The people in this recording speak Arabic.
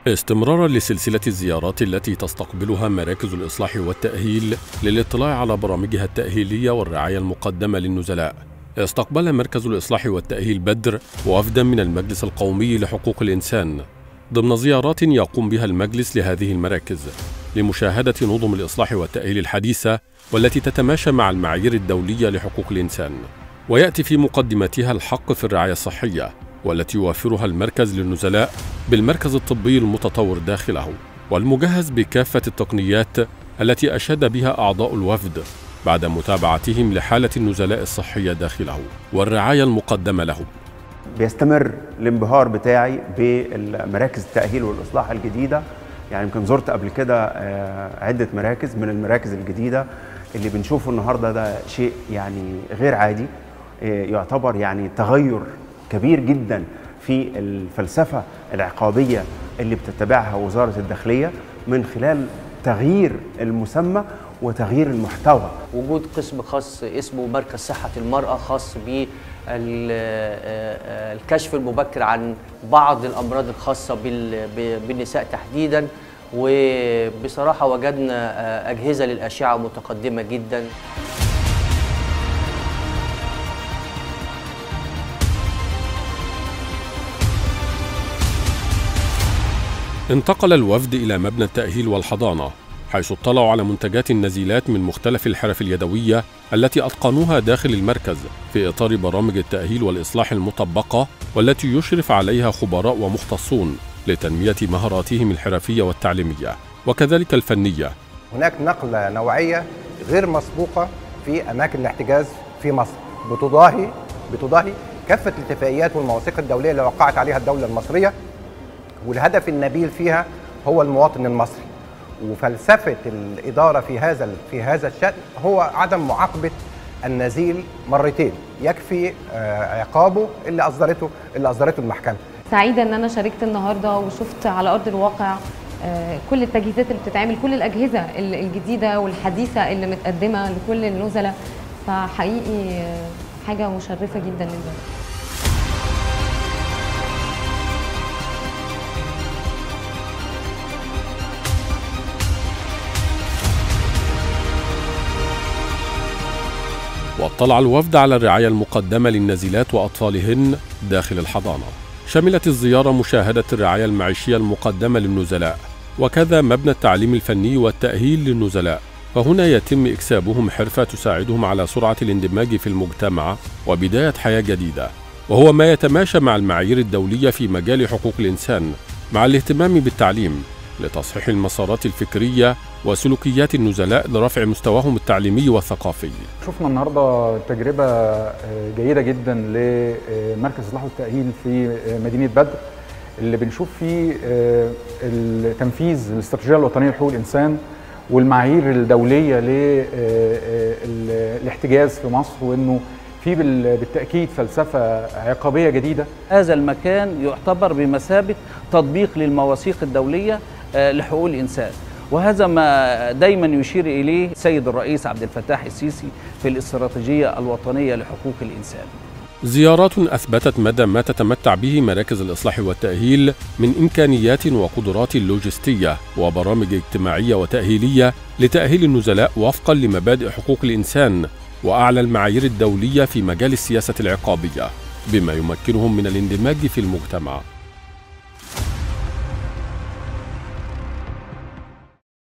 استمرارا لسلسلة الزيارات التي تستقبلها مراكز الإصلاح والتأهيل للاطلاع على برامجها التأهيلية والرعاية المقدمة للنزلاء، استقبل مركز الإصلاح والتأهيل بدر وفدا من المجلس القومي لحقوق الإنسان ضمن زيارات يقوم بها المجلس لهذه المراكز لمشاهدة نظم الإصلاح والتأهيل الحديثة والتي تتماشى مع المعايير الدولية لحقوق الإنسان، ويأتي في مقدمتها الحق في الرعاية الصحية والتي يوفرها المركز للنزلاء بالمركز الطبي المتطور داخله والمجهز بكافة التقنيات التي أشاد بها أعضاء الوفد بعد متابعتهم لحالة النزلاء الصحية داخله والرعاية المقدمة لهم. بيستمر الانبهار بتاعي بالمراكز التأهيل والإصلاح الجديدة، يعني يمكن زرت قبل كده عدة مراكز من المراكز الجديدة اللي بنشوفه النهارده. ده شيء يعني غير عادي، يعتبر يعني تغير كبير جدا في الفلسفة العقابية اللي بتتبعها وزارة الداخلية من خلال تغيير المسمى وتغيير المحتوى. وجود قسم خاص اسمه مركز صحة المرأة خاص بالكشف المبكر عن بعض الأمراض الخاصة بالنساء تحديدا، وبصراحة وجدنا أجهزة للأشعة متقدمة جدا. انتقل الوفد إلى مبنى التأهيل والحضانة، حيث اطلعوا على منتجات النزيلات من مختلف الحرف اليدوية التي أتقنوها داخل المركز في إطار برامج التأهيل والإصلاح المطبقة والتي يشرف عليها خبراء ومختصون لتنمية مهاراتهم الحرفية والتعليمية وكذلك الفنية. هناك نقلة نوعية غير مسبوقة في أماكن الاحتجاز في مصر، بتضاهي كافة الاتفاقيات والمواثيق الدولية اللي وقعت عليها الدولة المصرية، والهدف النبيل فيها هو المواطن المصري. وفلسفة الإدارة في هذا الشأن هو عدم معاقبة النزيل مرتين، يكفي عقابه اللي أصدرته المحكمة. سعيدة إن أنا شاركت النهاردة وشفت على أرض الواقع كل التجهيزات اللي بتتعمل، كل الأجهزة الجديدة والحديثة اللي متقدمة لكل النزلاء، فحقيقي حاجة مشرفة جدا للبلد. واطلع الوفد على الرعاية المقدمة للنازلات وأطفالهن داخل الحضانة. شملت الزيارة مشاهدة الرعاية المعيشية المقدمة للنزلاء وكذا مبنى التعليم الفني والتأهيل للنزلاء، فهنا يتم إكسابهم حرفة تساعدهم على سرعة الاندماج في المجتمع وبداية حياة جديدة، وهو ما يتماشى مع المعايير الدولية في مجال حقوق الإنسان مع الاهتمام بالتعليم لتصحيح المسارات الفكرية وسلوكيات النزلاء لرفع مستواهم التعليمي والثقافي. شفنا النهارده تجربة جيدة جدا لمركز الإصلاح والتأهيل في مدينة بدر، اللي بنشوف فيه تنفيذ الاستراتيجية الوطنية لحقوق الإنسان والمعايير الدولية للاحتجاز في مصر، وإنه في بالتأكيد فلسفة عقابية جديدة. هذا المكان يعتبر بمثابة تطبيق للمواثيق الدولية لحقوق الإنسان، وهذا ما دايما يشير إليه السيد الرئيس عبد الفتاح السيسي في الاستراتيجية الوطنية لحقوق الإنسان. زيارات أثبتت مدى ما تتمتع به مراكز الإصلاح والتأهيل من إمكانيات وقدرات لوجستية وبرامج اجتماعية وتأهيلية لتأهيل النزلاء وفقا لمبادئ حقوق الإنسان وأعلى المعايير الدولية في مجال السياسة العقابية، بما يمكنهم من الاندماج في المجتمع.